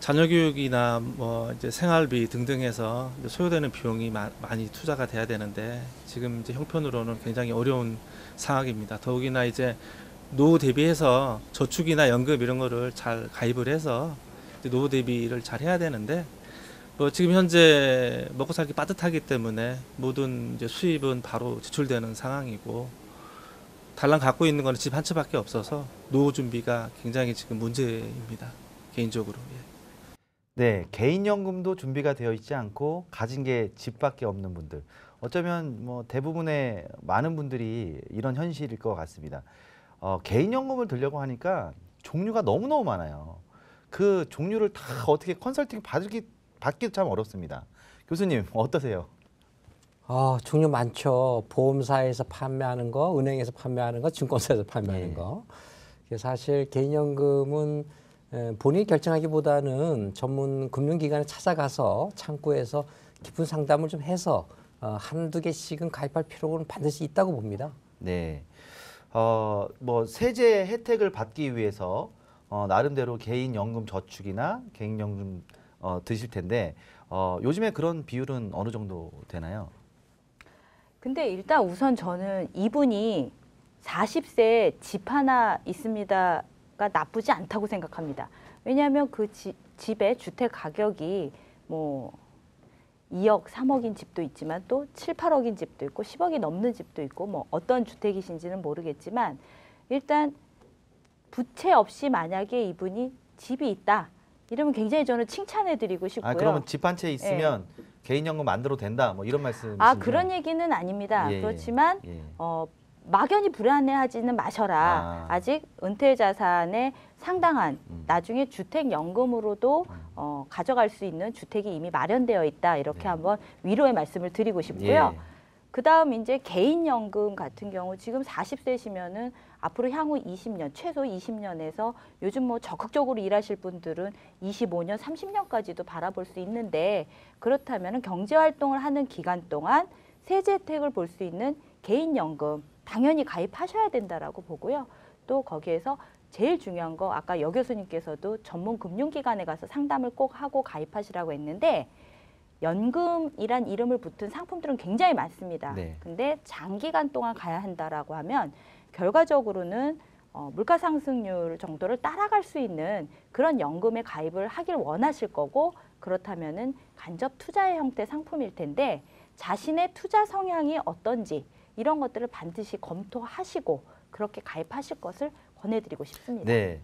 자녀 교육이나 뭐 이제 생활비 등등해서 이제 소요되는 비용이 많이 투자가 돼야 되는데 지금 이제 형편으로는 굉장히 어려운 상황입니다. 더욱이나 이제 노후 대비해서 저축이나 연금 이런 거를 잘 가입을 해서 이제 노후 대비를 잘 해야 되는데 뭐 지금 현재 먹고 살기 빠듯하기 때문에 모든 이제 수입은 바로 지출되는 상황이고 달랑 갖고 있는 거는 집 한 채밖에 없어서 노후 준비가 굉장히 지금 문제입니다. 개인적으로. 예. 네, 개인연금도 준비가 되어 있지 않고 가진 게 집밖에 없는 분들. 어쩌면 뭐 대부분의 많은 분들이 이런 현실일 것 같습니다. 개인연금을 들려고 하니까 종류가 너무너무 많아요. 그 종류를 다 어떻게 컨설팅 받기도 참 어렵습니다. 교수님 어떠세요? 종류 많죠. 보험사에서 판매하는 거, 은행에서 판매하는 거, 증권사에서 판매하는 예. 거. 사실 개인연금은 본인이 결정하기보다는 전문 금융기관에 찾아가서 창구에서 깊은 상담을 좀 해서 한두 개씩은 가입할 필요는 반드시 있다고 봅니다. 네. 뭐 세제 혜택을 받기 위해서 나름대로 개인연금 저축이나 개인연금 드실 텐데 요즘에 그런 비율은 어느 정도 되나요? 근데 일단 우선 저는 이분이 40세에 집 하나 있습니다가 나쁘지 않다고 생각합니다. 왜냐하면 그 집의 주택 가격이 뭐 2억, 3억인 집도 있지만 또 7, 8억인 집도 있고 10억이 넘는 집도 있고 뭐 어떤 주택이신지는 모르겠지만 일단 부채 없이 만약에 이분이 집이 있다. 이러면 굉장히 저는 칭찬해드리고 싶고요. 그러면 집 한 채 있으면 개인연금 만들어도 된다, 뭐 이런 말씀이시죠? 그런 얘기는 아닙니다. 예, 그렇지만 예. 막연히 불안해하지는 마셔라. 아직 은퇴 자산의 상당한 나중에 주택연금으로도 가져갈 수 있는 주택이 이미 마련되어 있다. 이렇게 네. 한번 위로의 말씀을 드리고 싶고요. 예. 그다음 이제 개인연금 같은 경우 지금 40세시면은 앞으로 향후 20년, 최소 20년에서 요즘 뭐 적극적으로 일하실 분들은 25년, 30년까지도 바라볼 수 있는데 그렇다면은 경제활동을 하는 기간 동안 세제 혜택을 볼 수 있는 개인연금 당연히 가입하셔야 된다라고 보고요. 또 거기에서 제일 중요한 거 아까 여 교수님께서도 전문 금융기관에 가서 상담을 꼭 하고 가입하시라고 했는데 연금이란 이름을 붙은 상품들은 굉장히 많습니다. 네. 근데 장기간 동안 가야 한다라고 하면 결과적으로는 물가 상승률 정도를 따라갈 수 있는 그런 연금에 가입을 하길 원하실 거고 그렇다면은 간접 투자의 형태 상품일 텐데 자신의 투자 성향이 어떤지 이런 것들을 반드시 검토하시고 그렇게 가입하실 것을 권해드리고 싶습니다. 네.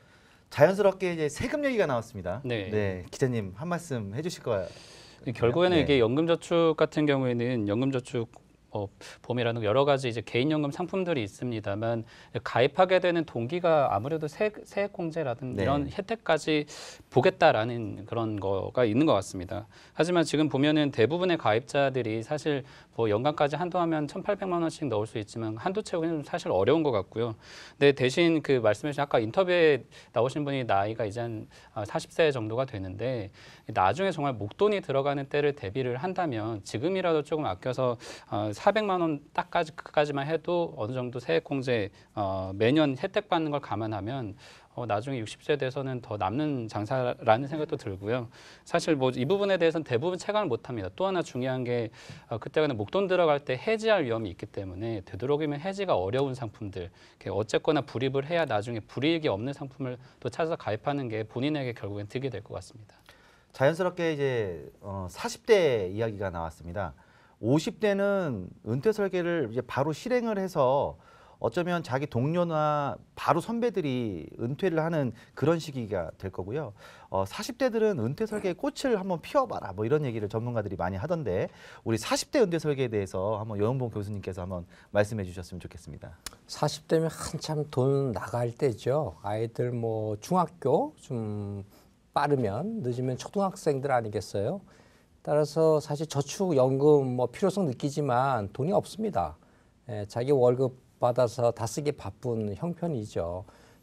자연스럽게 이제 세금 얘기가 나왔습니다. 네. 기자님 한 말씀 해주실 거예요. 결국에는 네. 이게 연금저축 같은 경우에는 연금저축 보험이라는 여러 가지 이제 개인연금 상품들이 있습니다만 가입하게 되는 동기가 아무래도 세액공제라든 네. 이런 혜택까지 보겠다라는 그런 거가 있는 것 같습니다. 하지만 지금 보면은 대부분의 가입자들이 사실 뭐 연간까지 한도하면 1,800만 원씩 넣을 수 있지만 한도 채우기는 사실 어려운 것 같고요. 근데 대신 그 말씀하신 아까 인터뷰에 나오신 분이 나이가 이제 한 40세 정도가 되는데 나중에 정말 목돈이 들어가는 때를 대비를 한다면 지금이라도 조금 아껴서 400만 원 딱까지만 해도 어느 정도 세액공제 매년 혜택 받는 걸 감안하면 나중에 60세 돼서는 더 남는 장사라는 생각도 들고요. 사실 뭐 이 부분에 대해서는 대부분 체감을 못합니다. 또 하나 중요한 게 그때는 목돈 들어갈 때 해지할 위험이 있기 때문에 되도록이면 해지가 어려운 상품들 어쨌거나 불입을 해야 나중에 불이익이 없는 상품을 또 찾아서 가입하는 게 본인에게 결국엔 득이 될 것 같습니다. 자연스럽게 이제 40대 이야기가 나왔습니다. 50대는 은퇴 설계를 이제 바로 실행을 해서 어쩌면 자기 동료나 바로 선배들이 은퇴를 하는 그런 시기가 될 거고요. 40대들은 은퇴 설계의 꽃을 한번 피워봐라 뭐 이런 얘기를 전문가들이 많이 하던데 우리 40대 은퇴 설계에 대해서 한번 여은봉 교수님께서 한번 말씀해 주셨으면 좋겠습니다. 40대면 한참 돈 나갈 때죠. 아이들 뭐 중학교 좀 빠르면 늦으면 초등학생들 아니겠어요? 따라서 사실 저축연금 뭐 필요성 느끼지만 돈이 없습니다. 자기 월급 받아서 다 쓰기 바쁜 형편이죠.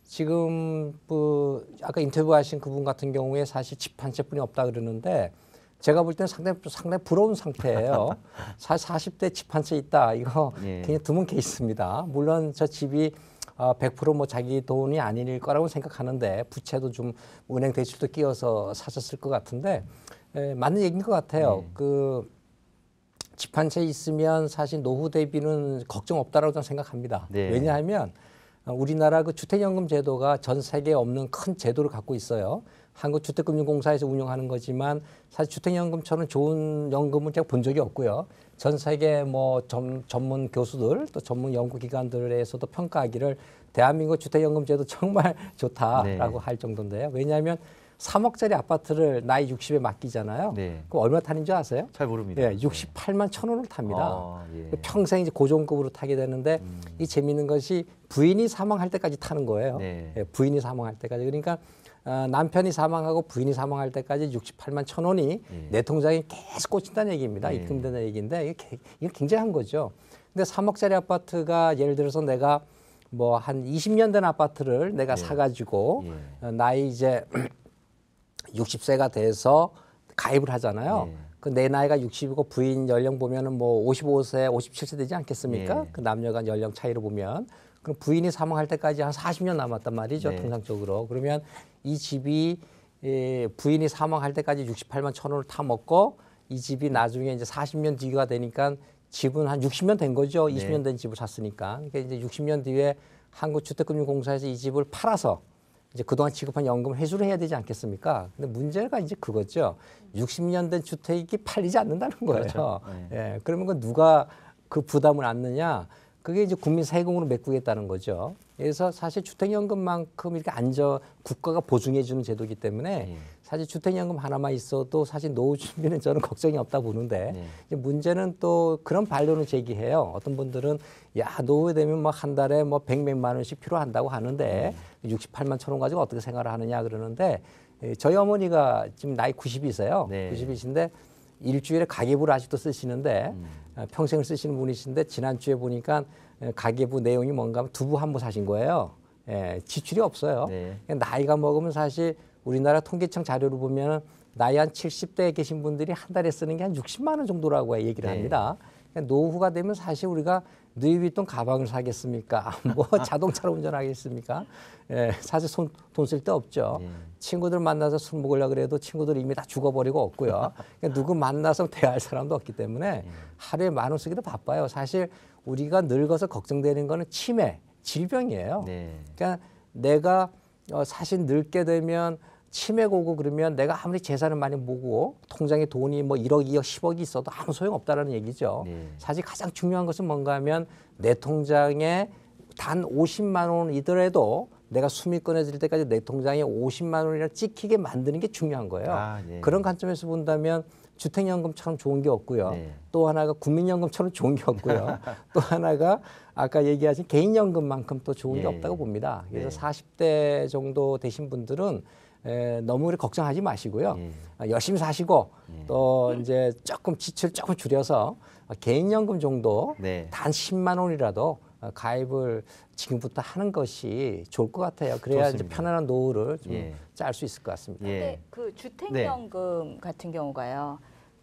지금 아까 인터뷰하신 그분 같은 경우에 사실 집 한 채뿐이 없다 그러는데 제가 볼 때는 상당히 부러운 상태예요. 40대 집 한 채 있다. 이거 예. 굉장히 드문 케이스입니다. 물론 저 집이 100%뭐 자기 돈이 아닐 거라고 생각하는데 부채도 좀 은행 대출도 끼워서 사셨을 것 같은데 맞는 얘기인 것 같아요. 그 집 한 채 있으면 사실 노후 대비는 걱정 없다라고 저는 생각합니다. 네. 왜냐하면 우리나라 그 주택연금 제도가 전 세계에 없는 큰 제도를 갖고 있어요. 한국주택금융공사에서 운영하는 거지만 사실 주택연금처럼 좋은 연금은 제가 본 적이 없고요. 전 세계 뭐 전문 교수들 또 전문 연구기관들에서도 평가하기를 대한민국 주택연금 제도 정말 좋다라고 할 정도인데요. 왜냐하면 3억짜리 아파트를 나이 60에 맡기잖아요. 네. 그럼 얼마 타는 줄 아세요? 잘 모릅니다. 예, 68만 1,000원을 탑니다. 예. 평생 이제 고정급으로 타게 되는데 이 재미있는 것이 부인이 사망할 때까지 타는 거예요. 네. 예, 부인이 사망할 때까지. 그러니까 남편이 사망하고 부인이 사망할 때까지 68만 1,000원이 예. 내 통장에 계속 꽂힌다는 얘기입니다. 예. 입금되는 얘기인데 이게 굉장한 거죠. 근데 3억짜리 아파트가 예를 들어서 내가 뭐 한 20년 된 아파트를 내가 사가지고 나이 이제 60세가 돼서 가입을 하잖아요. 그 내 나이가 60이고 부인 연령 보면은 뭐 55세, 57세 되지 않겠습니까? 그 남녀 간 연령 차이로 보면. 그럼 부인이 사망할 때까지 한 40년 남았단 말이죠. 통상적으로. 그러면 이 집이 부인이 사망할 때까지 68만 1,000원을 타먹고 이 집이 나중에 이제 40년 뒤가 되니까 집은 한 60년 된 거죠. 20년 된 집을 샀으니까. 그러니까 이제 60년 뒤에 한국주택금융공사에서 이 집을 팔아서 이제 그동안 지급한 연금 회수를 해야 되지 않겠습니까? 근데 문제가 이제 그거죠. 60년 된 주택이 팔리지 않는다는 거예요. 그렇죠. 예, 그러면 그 누가 그 부담을 안느냐? 그게 이제 국민 세금으로 메꾸겠다는 거죠. 그래서 사실 주택연금만큼 이렇게 국가가 보증해 주는 제도이기 때문에 사실 주택연금 하나만 있어도 사실 노후 준비는 저는 걱정이 없다 보는데 이제 문제는 또 그런 반론을 제기해요. 어떤 분들은 야 노후에 되면 뭐 한 달에 뭐 100몇만 원씩 필요한다고 하는데 68만 1,000원 가지고 어떻게 생활을 하느냐 그러는데 저희 어머니가 지금 나이 90이세요. 90이신데 일주일에 가계부를 아직도 쓰시는데 평생을 쓰시는 분이신데 지난주에 보니까 가계부 내용이 뭔가 하면 두부 한 부 사신 거예요. 예, 지출이 없어요. 나이가 먹으면 사실 우리나라 통계청 자료를 보면 나이 한 70대에 계신 분들이 한 달에 쓰는 게 한 60만 원 정도라고 얘기를 합니다. 그러니까 노후가 되면 사실 우리가 누이비통 가방을 사겠습니까? 뭐 자동차로 운전하겠습니까? 예, 사실 돈 쓸 데 없죠. 친구들 만나서 술 먹으려고 그래도 친구들 이미 다 죽어버리고 없고요. 그러니까 누구 만나서 대화할 사람도 없기 때문에 하루에 10,000원 쓰기도 바빠요. 사실 우리가 늙어서 걱정되는 거는 치매, 질병이에요. 그러니까 내가 사실 늙게 되면 치매가 오고 그러면 내가 아무리 재산을 많이 모으고 통장에 돈이 뭐 1억, 2억, 10억이 있어도 아무 소용없다라는 얘기죠. 사실 가장 중요한 것은 뭔가 하면 내 통장에 단 50만 원이더라도 내가 숨이 끊어질 때까지 내 통장에 50만 원이라 찍히게 만드는 게 중요한 거예요. 그런 관점에서 본다면 주택연금처럼 좋은 게 없고요. 또 하나가 국민연금처럼 좋은 게 없고요. 또 하나가 아까 얘기하신 개인연금만큼 또 좋은 게 없다고 봅니다. 그래서 40대 정도 되신 분들은 너무 걱정하지 마시고요. 열심히 사시고 또 이제 조금 지출 조금 줄여서 개인연금 정도 단 10만 원이라도 가입을 지금부터 하는 것이 좋을 것 같아요. 그래야 이제 편안한 노후를 좀 짤 수 있을 것 같습니다. 근데 그 주택연금 같은 경우가요.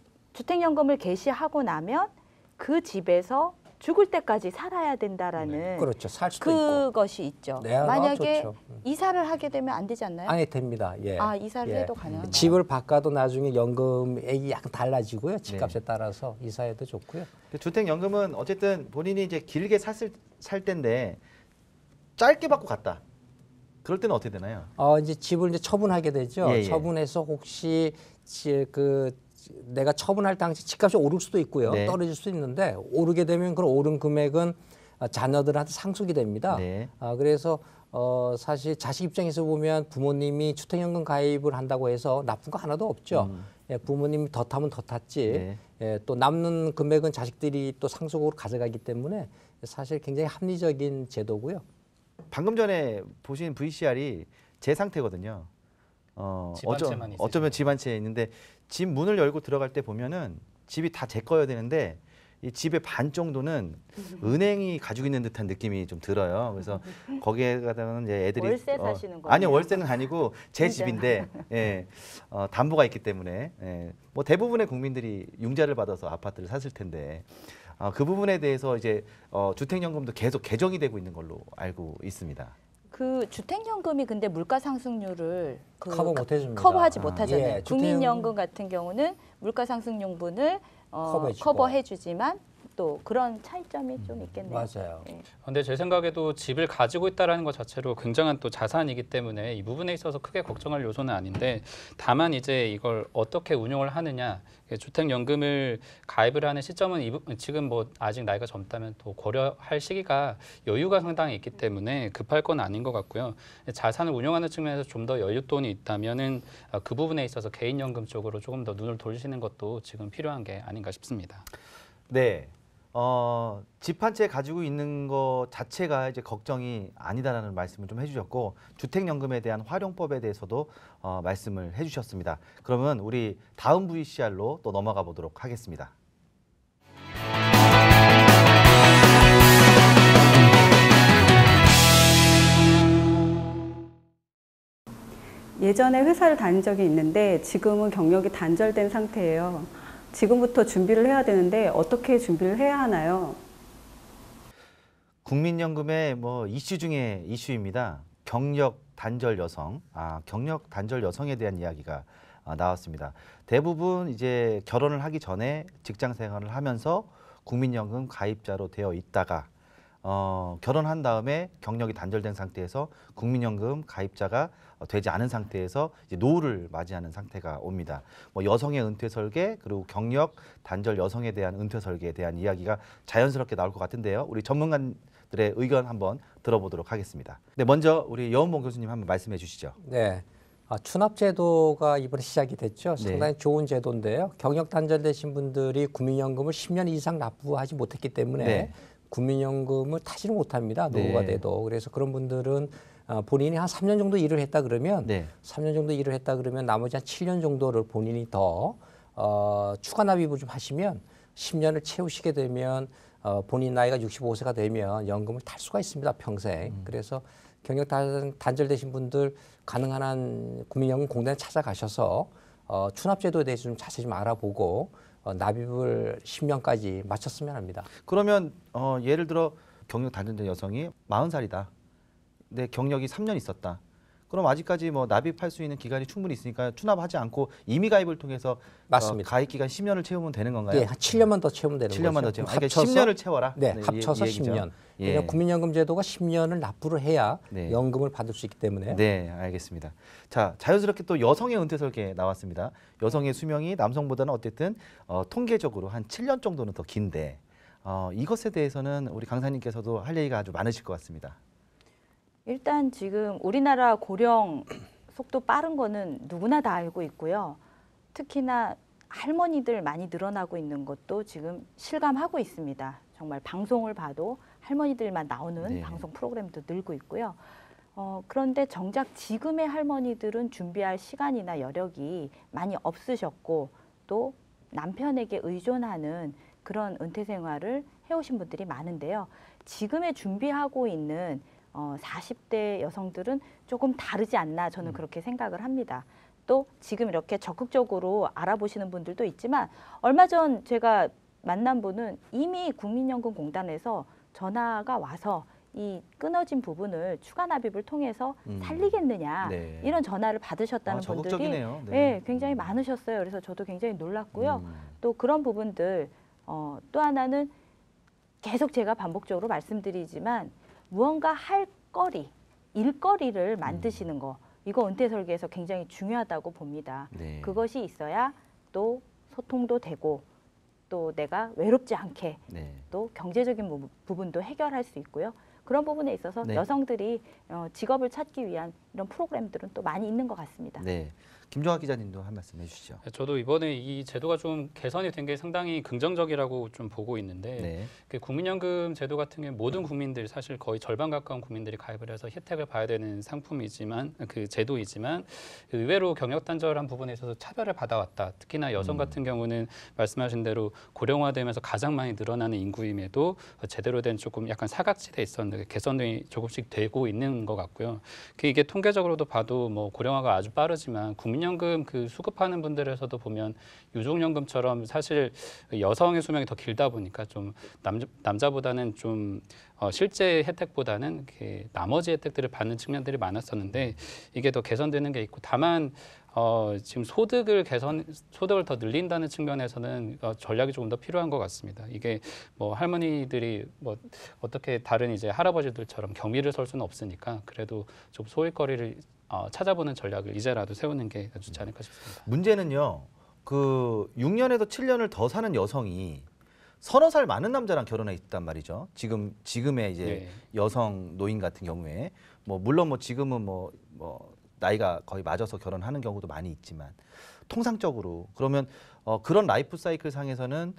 주택연금을 개시하고 나면 그 집에서 죽을 때까지 살아야 된다라는 그렇죠. 살 수도 있고. 그것이 있죠. 네, 만약에 좋죠. 이사를 하게 되면 안 되지 않나요? 아니 됩니다. 예. 아, 이사를 해도 가능한가요? 집을 바꿔도 나중에 연금액이 약간 달라지고요. 집값에 따라서 이사해도 좋고요. 주택연금은 어쨌든 본인이 이제 길게 살 때인데 짧게 받고 갔다. 그럴 때는 어떻게 되나요? 이제 집을 이제 처분하게 되죠. 처분해서 혹시 내가 처분할 당시 집값이 오를 수도 있고요. 떨어질 수도 있는데 오르게 되면 그런 오른 금액은 자녀들한테 상속이 됩니다. 그래서 사실 자식 입장에서 보면 부모님이 주택연금 가입을 한다고 해서 나쁜 거 하나도 없죠. 부모님이 더 타면 더 탔지. 또 남는 금액은 자식들이 또 상속으로 가져가기 때문에 사실 굉장히 합리적인 제도고요. 방금 전에 보신 VCR이 제 상태거든요. 어쩌면 집 한 채 있는데 집 문을 열고 들어갈 때 보면은 집이 다 제 거여야 되는데 이 집의 반 정도는 은행이 가지고 있는 듯한 느낌이 좀 들어요. 그래서 거기에 가다는 이제 애들이 월세 사시는 거예요? 아니요, 월세는 아니고 제 집인데 담보가 있기 때문에 뭐 대부분의 국민들이 융자를 받아서 아파트를 샀을 텐데 그 부분에 대해서 이제 주택연금도 계속 개정이 되고 있는 걸로 알고 있습니다. 그 주택연금이 근데 물가 상승률을 커버 못 해줍니다. 커버하지 아, 못하잖아요. 예, 국민연금 같은 경우는 물가 상승용분을 커버해주고. 커버해주지만 또 그런 차이점이 좀 있겠네요. 맞아요. 예. 근데 제 생각에도 집을 가지고 있다라는 것 자체로 굉장한 또 자산이기 때문에 이 부분에 있어서 크게 걱정할 요소는 아닌데 다만 이제 이걸 어떻게 운용을 하느냐 주택연금을 가입을 하는 시점은 지금 뭐 아직 나이가 젊다면 또 고려할 시기가 여유가 상당히 있기 때문에 급할 건 아닌 것 같고요. 자산을 운용하는 측면에서 좀 더 여윳돈이 있다면은 그 부분에 있어서 개인연금 쪽으로 조금 더 눈을 돌리시는 것도 지금 필요한 게 아닌가 싶습니다. 네. 집 한 채 가지고 있는 것 자체가 이제 걱정이 아니다라는 말씀을 좀 해주셨고 주택연금에 대한 활용법에 대해서도 말씀을 해주셨습니다. 그러면 우리 다음 VCR로 또 넘어가 보도록 하겠습니다. 예전에 회사를 다닌 적이 있는데 지금은 경력이 단절된 상태예요. 지금부터 준비를 해야 되는데 어떻게 준비를 해야 하나요? 국민연금의 뭐 이슈 중에 이슈입니다. 경력 단절 여성, 경력 단절 여성에 대한 이야기가 나왔습니다. 대부분 이제 결혼을 하기 전에 직장 생활을 하면서 국민연금 가입자로 되어 있다가 결혼한 다음에 경력이 단절된 상태에서 국민연금 가입자가 되지 않은 상태에서 이제 노후를 맞이하는 상태가 옵니다. 뭐 여성의 은퇴 설계 그리고 경력 단절 여성에 대한 은퇴 설계에 대한 이야기가 자연스럽게 나올 것 같은데요. 우리 전문가들의 의견 한번 들어보도록 하겠습니다. 네, 먼저 우리 여운봉 교수님 한번 말씀해 주시죠. 네. 추납제도가 이번에 시작이 됐죠. 네. 상당히 좋은 제도인데요. 경력 단절되신 분들이 국민연금을 10년 이상 납부하지 못했기 때문에 네. 국민연금을 타지를 못합니다. 노후가 네. 돼도. 그래서 그런 분들은 본인이 한 3년 정도 일을 했다 그러면 네. 3년 정도 일을 했다 그러면 나머지 한 7년 정도를 본인이 더 추가 납입을 좀 하시면 10년을 채우시게 되면 본인 나이가 65세가 되면 연금을 탈 수가 있습니다. 평생. 그래서 경력 단절되신 분들 가능한 한 국민연금 공단에 찾아가셔서 추납제도에 대해서 좀 자세히 좀 알아보고 납입을 10년까지 마쳤으면 합니다. 그러면 예를 들어 경력 단절된 여성이 40살이다. 근데 경력이 3년 있었다. 그럼 아직까지 뭐 납입할 수 있는 기간이 충분히 있으니까 추납하지 않고 임의 가입을 통해서 맞습니다. 가입 기간 10년을 채우면 되는 건가요? 예, 한 7년만 더 채우면 되는 7년만 거죠. 더 채우면. 그러니까 10년을 채워라. 네, 이 합쳐서 얘기죠. 10년. 예. 그러니까 국민연금 제도가 10년을 납부를 해야 네. 연금을 받을 수 있기 때문에 네, 알겠습니다. 자, 자연스럽게 또 여성의 은퇴 설계 나왔습니다. 여성의 수명이 남성보다는 어쨌든 통계적으로 한 7년 정도는 더 긴데 이것에 대해서는 우리 강사님께서도 할 얘기가 아주 많으실 것 같습니다. 일단 지금 우리나라 고령 속도 빠른 거는 누구나 다 알고 있고요. 특히나 할머니들 많이 늘어나고 있는 것도 지금 실감하고 있습니다. 정말 방송을 봐도 할머니들만 나오는 네. 방송 프로그램도 늘고 있고요. 그런데 정작 지금의 할머니들은 준비할 시간이나 여력이 많이 없으셨고 또 남편에게 의존하는 그런 은퇴 생활을 해오신 분들이 많은데요. 지금의 준비하고 있는 40대 여성들은 조금 다르지 않나 저는 그렇게 생각을 합니다. 또 지금 이렇게 적극적으로 알아보시는 분들도 있지만 얼마 전 제가 만난 분은 이미 국민연금공단에서 전화가 와서 이 끊어진 부분을 추가 납입을 통해서 살리겠느냐 네. 이런 전화를 받으셨다는 분들이 적극적이네요. 네, 굉장히 많으셨어요. 그래서 저도 굉장히 놀랐고요. 또 그런 부분들 또 하나는 계속 제가 반복적으로 말씀드리지만 무언가 할 거리, 일거리를 만드시는 거 이거 은퇴 설계에서 굉장히 중요하다고 봅니다. 네. 그것이 있어야 또 소통도 되고 또 내가 외롭지 않게 네. 또 경제적인 부분도 해결할 수 있고요. 그런 부분에 있어서 네. 여성들이 직업을 찾기 위한 이런 프로그램들은 또 많이 있는 것 같습니다. 네. 김종학 기자님도 한 말씀 해주시죠. 저도 이번에 이 제도가 좀 개선이 된 게 상당히 긍정적이라고 좀 보고 있는데 네. 그 국민연금 제도 같은 경우 모든 국민들 사실 거의 절반 가까운 국민들이 가입을 해서 혜택을 봐야 되는 상품이지만 그 제도이지만 의외로 경력 단절한 부분에 있어서 차별을 받아왔다. 특히나 여성 같은 경우는 말씀하신 대로 고령화되면서 가장 많이 늘어나는 인구임에도 제대로 된 조금 약간 사각지대에 있었는데 개선이 조금씩 되고 있는 것 같고요. 이게 통계적으로도 봐도 뭐 고령화가 아주 빠르지만 국민연금 그 수급하는 분들에서도 보면 유족연금처럼 사실 여성의 수명이 더 길다 보니까 좀 남자보다는 좀 실제 혜택보다는 나머지 혜택들을 받는 측면들이 많았었는데 이게 더 개선되는 게 있고 다만 지금 소득을 더 늘린다는 측면에서는 전략이 조금 더 필요한 것 같습니다. 이게 뭐 할머니들이 뭐 어떻게 다른 이제 할아버지들처럼 경비를 설 수는 없으니까 그래도 좀 소일거리를 찾아보는 전략을 이제라도 세우는 게 좋지 않을까 싶습니다. 문제는요. 그 6년에서 7년을 더 사는 여성이 서너 살 많은 남자랑 결혼해 있단 말이죠. 지금의 이제 예. 여성 노인 같은 경우에 뭐 물론 뭐 지금은 뭐 나이가 거의 맞아서 결혼하는 경우도 많이 있지만 통상적으로 그러면 그런 라이프 사이클 상에서는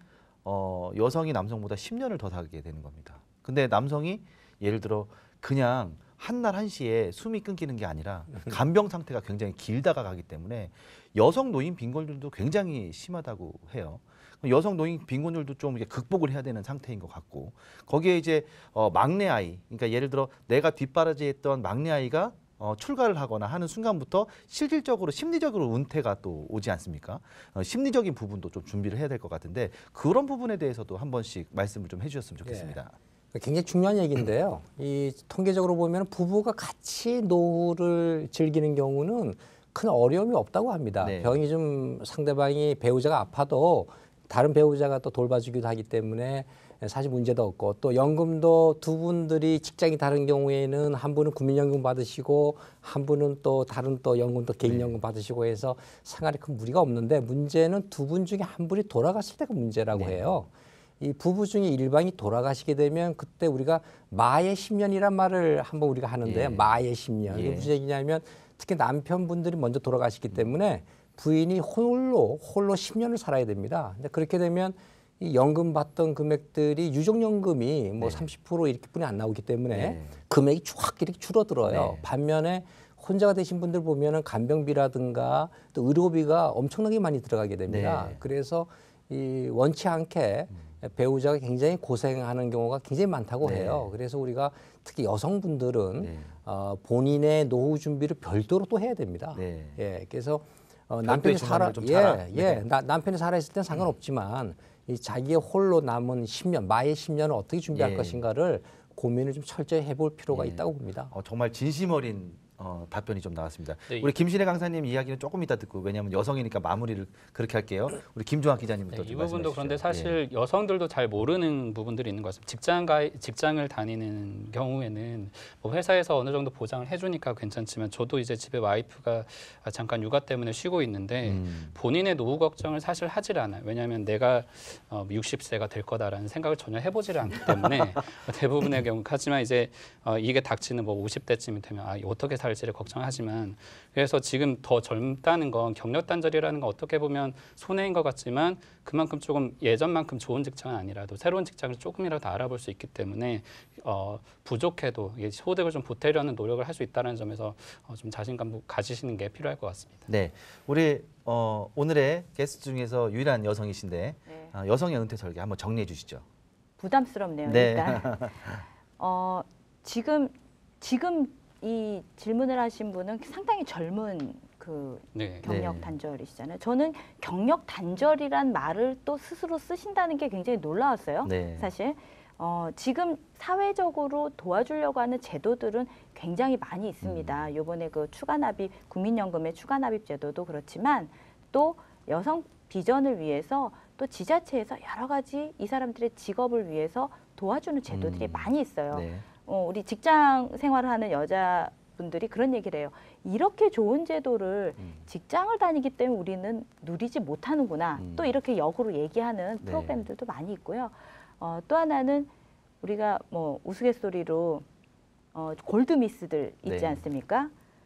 여성이 남성보다 10년을 더 살게 되는 겁니다. 근데 남성이 예를 들어 그냥 한날 한시에 숨이 끊기는 게 아니라 간병 상태가 굉장히 길다가 가기 때문에 여성 노인 빈곤율도 굉장히 심하다고 해요. 여성 노인 빈곤율도 좀 이제 극복을 해야 되는 상태인 것 같고 거기에 이제 막내 아이, 그러니까 예를 들어 내가 뒷바라지했던 막내 아이가 출가를 하거나 하는 순간부터 실질적으로 심리적으로 은퇴가 또 오지 않습니까? 심리적인 부분도 좀 준비를 해야 될 것 같은데 그런 부분에 대해서도 한 번씩 말씀을 좀 해주셨으면 좋겠습니다. 굉장히 중요한 얘기인데요. 이 통계적으로 보면 부부가 같이 노후를 즐기는 경우는 큰 어려움이 없다고 합니다. 네. 병이 좀 상대방이 배우자가 아파도 다른 배우자가 또 돌봐주기도 하기 때문에 사실 문제도 없고 또 연금도 두 분들이 직장이 다른 경우에는 한 분은 국민연금 받으시고 한 분은 또 다른 또 연금 또 개인연금 받으시고 해서 생활에 큰 무리가 없는데 문제는 두 분 중에 한 분이 돌아갔을 때가 문제라고 해요. 이 부부 중에 일방이 돌아가시게 되면 그때 우리가 마의 10년이란 말을 한번 우리가 하는데요. 마의 10년. 이게 무슨 얘기냐면 특히 남편분들이 먼저 돌아가시기 때문에 부인이 홀로 10년을 살아야 됩니다. 근데 그렇게 되면 이 연금 받던 금액들이 유족연금이 뭐 30% 이렇게뿐이 안 나오기 때문에 금액이 쫙 이렇게 줄어들어요. 반면에 혼자가 되신 분들 보면은 간병비라든가 또 의료비가 엄청나게 많이 들어가게 됩니다. 그래서 이 원치 않게 배우자가 굉장히 고생하는 경우가 굉장히 많다고 해요. 그래서 우리가 특히 여성분들은 본인의 노후 준비를 별도로 또 해야 됩니다. 예, 그래서 남편이 남편이 살아 있을 땐 상관없지만 이 자기의 홀로 남은 10년, 마의 10년을 어떻게 준비할 것인가를 고민을 좀 철저히 해볼 필요가 있다고 봅니다. 정말 진심 어린 답변이 좀 나왔습니다. 네. 우리 김신혜 강사님 이야기는 조금 이따 듣고 왜냐하면 여성이니까 마무리를 그렇게 할게요. 우리 김종학 기자님부터 이 좀 부분도 말씀해 그런데 주시죠. 사실 여성들도 잘 모르는 부분들이 있는 것 같습니다. 직장을 다니는 경우에는 뭐 회사에서 어느 정도 보장을 해주니까 괜찮지만 저도 이제 집에 와이프가 잠깐 육아 때문에 쉬고 있는데 본인의 노후 걱정을 사실 하질 않아요. 왜냐하면 내가 60세가 될 거다라는 생각을 전혀 해보지를 않기 때문에 대부분의 경우 하지만 이제 이게 닥치는 뭐 50대쯤이 되면 어떻게 살지를 걱정하지만 그래서 지금 더 젊다는 건 경력 단절이라는 건 어떻게 보면 손해인 것 같지만 그만큼 조금 예전만큼 좋은 직장은 아니라도 새로운 직장을 조금이라도 알아볼 수 있기 때문에 부족해도 소득을 좀 보태려는 노력을 할 수 있다는 점에서 좀 자신감 가지시는 게 필요할 것 같습니다. 네, 우리 오늘의 게스트 중에서 유일한 여성이신데 여성의 은퇴 설계 한번 정리해 주시죠. 부담스럽네요. 네. 일단 지금 이 질문을 하신 분은 상당히 젊은 그 경력 단절이시잖아요. 저는 경력 단절이란 말을 또 스스로 쓰신다는 게 굉장히 놀라웠어요. 사실 지금 사회적으로 도와주려고 하는 제도들은 굉장히 많이 있습니다. 이번에 그 추가납입 국민연금의 추가납입 제도도 그렇지만 또 여성 비전을 위해서 또 지자체에서 여러 가지 이 사람들의 직업을 위해서 도와주는 제도들이 많이 있어요. 우리 직장 생활을 하는 여자분들이 그런 얘기를 해요. 이렇게 좋은 제도를 직장을 다니기 때문에 우리는 누리지 못하는구나. 또 이렇게 역으로 얘기하는 프로그램들도 많이 있고요. 또 하나는 우리가 뭐 우스갯소리로 골드미스들 있지 않습니까?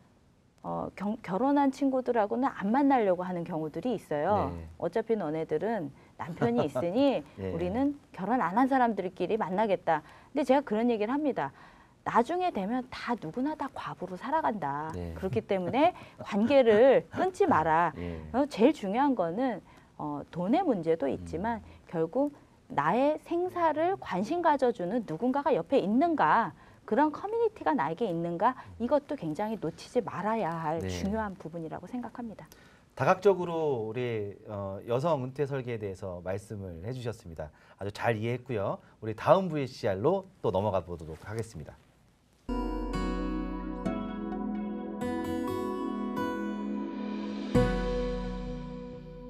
결혼한 친구들하고는 안 만나려고 하는 경우들이 있어요. 어차피 너네들은 남편이 있으니 우리는 결혼 안 한 사람들끼리 만나겠다. 근데 제가 그런 얘기를 합니다. 나중에 되면 다 누구나 다 과부로 살아간다. 그렇기 때문에 관계를 끊지 마라. 제일 중요한 거는 돈의 문제도 있지만 결국 나의 생사를 관심 가져주는 누군가가 옆에 있는가. 그런 커뮤니티가 나에게 있는가 이것도 굉장히 놓치지 말아야 할 네. 중요한 부분이라고 생각합니다. 다각적으로 우리 여성 은퇴 설계에 대해서 말씀을 해주셨습니다. 아주 잘 이해했고요. 우리 다음 VCR로 또 넘어가 보도록 하겠습니다.